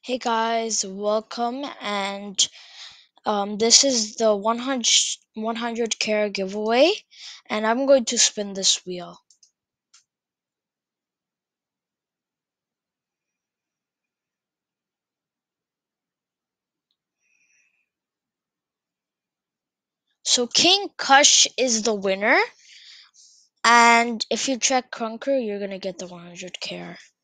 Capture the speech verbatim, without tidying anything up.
Hey guys, welcome and um, this is the one hundred one hundred care giveaway and I'm going to spin this wheel. So King Kush is the winner, and if you check Krunker, you're gonna get the one hundred care.